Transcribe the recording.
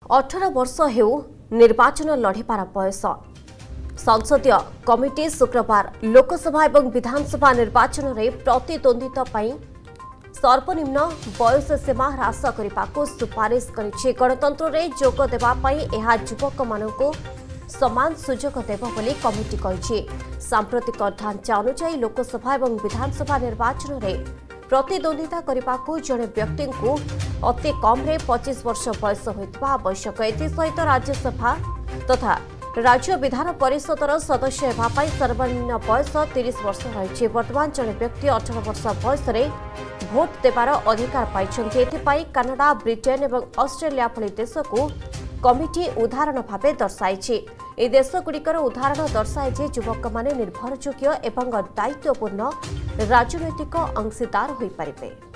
18 वर्ष हेउ निर्वाचन लड़िबार बयस। संसदीय कमिटी शुक्रवार लोकसभा और विधानसभा निर्वाचन में प्रतिद्वंदिता सर्वनिम्न बयस सीमा ह्रास करने को सुपारिश करिछि। गणतंत्र में जोग देवाई यह युवक मानू समान सुजोग देव बोली कमिटी कहिछि। सांप्रतिक ढांचा अनुसार लोकसभा और विधानसभा निर्वाचन में प्रतिद्वंदिता करने को जड़े व्यक्ति को अति कम 25 वर्ष बयस होता आवश्यक। एसहित राज्यसभा तथा राज्य विधान परिषदर सदस्य होगापाई सर्वनिम्न बयस 30 वर्ष रही। वर्तमान जड़े व्यक्ति 18 वर्ष बयस भोट देवार अधिकार पाई। कानाडा, ब्रिटेन और ऑस्ट्रेलिया भली देश को कमिटी उदाहरण भाव दर्शाई। ए देशगुड़िकर उदाहरण दर्शाए जे युवक माने निर्भरयोग्य एवं दायित्वपूर्ण राजनैतिक अंशीदार होई पारिबे।